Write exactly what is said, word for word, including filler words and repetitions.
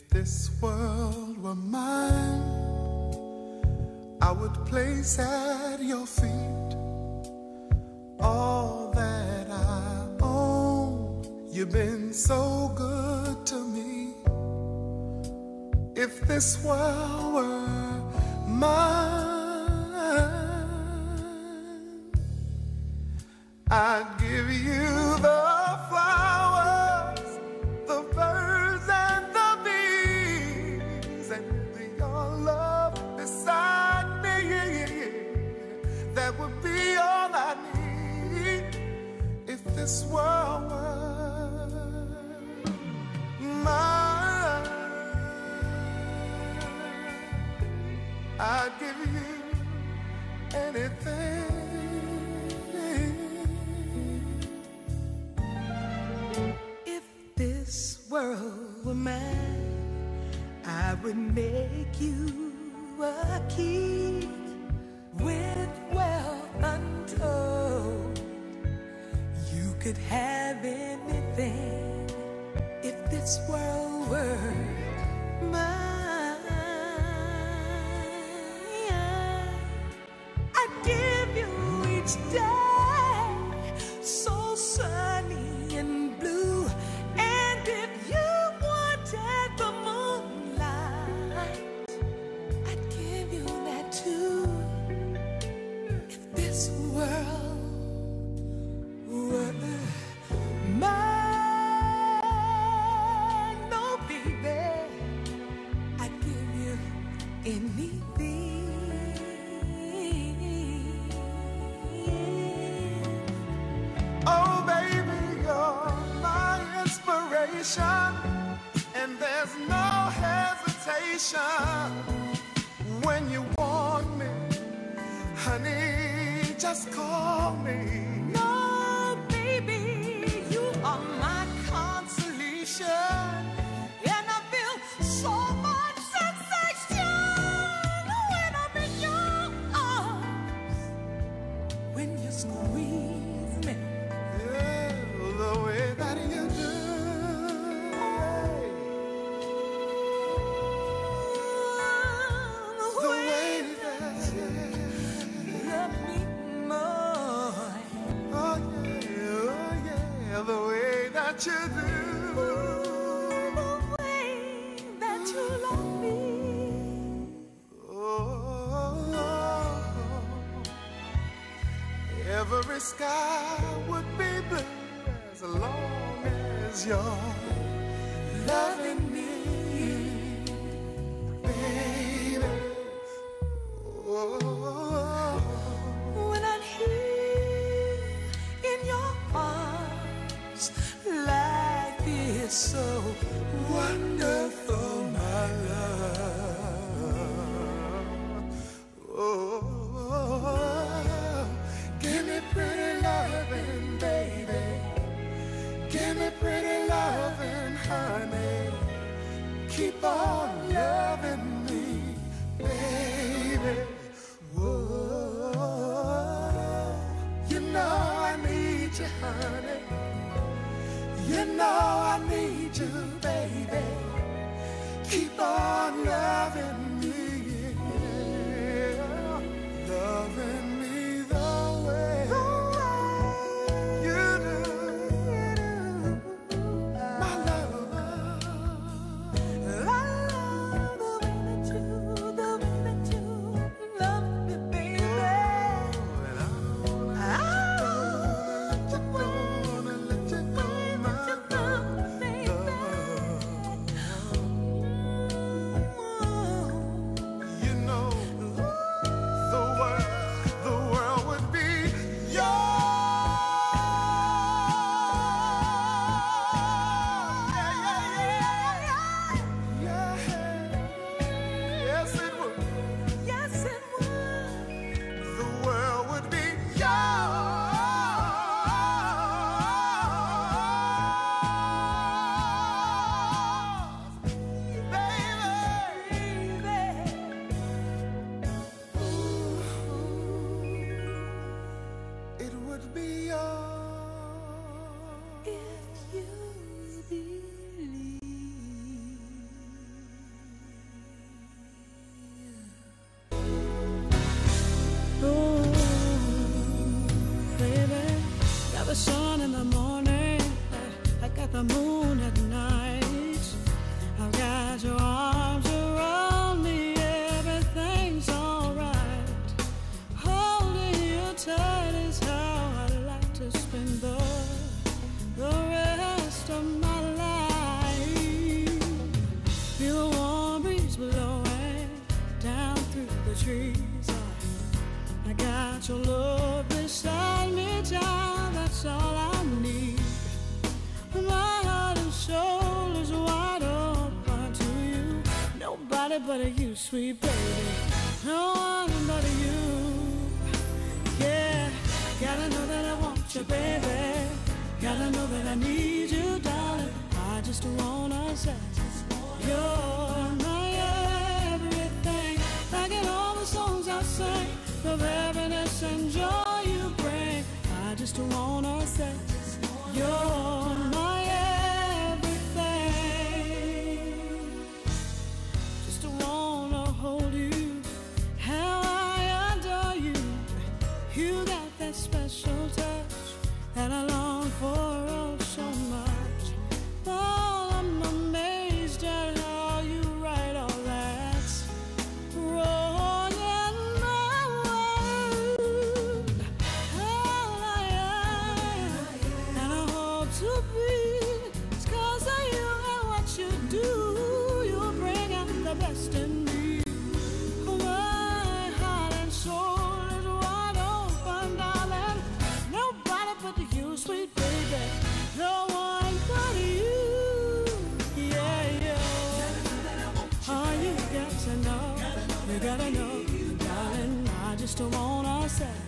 this world were mine, I would place at your feet all that I own. You've been so good to me. If this world were mine, I'd give you the flowers, the birds and the bees, and your love beside me. That would be all I need. If this world were mine, I'd give you anything. If this world were mine, I would make you a king with wealth untold. You could have anything if this world were mine. I'd give you each day so sunny and blue. And if you wanted the moonlight, I'd give you that too. If this world were mine, no baby, I'd give you anything. Oh baby, you're my inspiration, and there's no hesitation. When you want me, honey, just call me. No, baby, you are my consolation, and I feel so much sensation when I'm in your arms. When you squeeze me, Yeah, the way that you do. the The way way that you love me more. Oh yeah, oh yeah, the way that you do. The way that you love me. Oh, every sky would be blue as long as you're loving me, baby. Oh, When I'm here in your arms, life is so wonderful, my love. Oh, give me pretty loving, baby. Give me pretty loving, honey. Keep on loving me, baby. Whoa, you know I need you, honey. You know I need you, baby. Keep on loving me, yeah. Loving me the way you do, my love. I love the way that you, the way that you love me, baby. And I wanna I let you go, wanna let you go, my love. You know the word, the sun in the morning, I got the moon at night. I've got your arms around me, everything's alright. Holding you tight is how I like to spend the, the rest of my life. Feel the warm breeze blowing down through the trees. I, I got your love beside me, child, that's all I need. My heart and soul is wide open to you. Nobody but you, sweet baby. No one but you. Yeah, gotta know that I want you, baby. Gotta know that I need you, darling. I just wanna say you're my everything. Like in all the songs I sing, the happiness and joy you bring. I just wanna say you're my everything. Just wanna hold you, how I adore you. You got that special touch that I long for oh so much. Oh, I'm amazed at how you write all that wrong in my world. All I am, and I hope to be, it's 'cause of you and what you do. You bring out the best in me. My heart and soul is wide open, darling. Nobody but you, sweet baby. No one but you. Yeah, yeah. Oh, you got to know, you gotta know, darling. I just wanna say